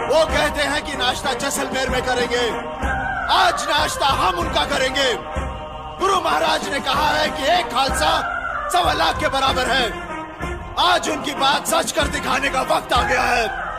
वो कहते हैं कि नाश्ता जैसलमेर में करेंगे, आज नाश्ता हम उनका करेंगे। गुरु महाराज ने कहा है कि एक खालसा 1.25 लाख के बराबर है। आज उनकी बात सच कर दिखाने का वक्त आ गया है।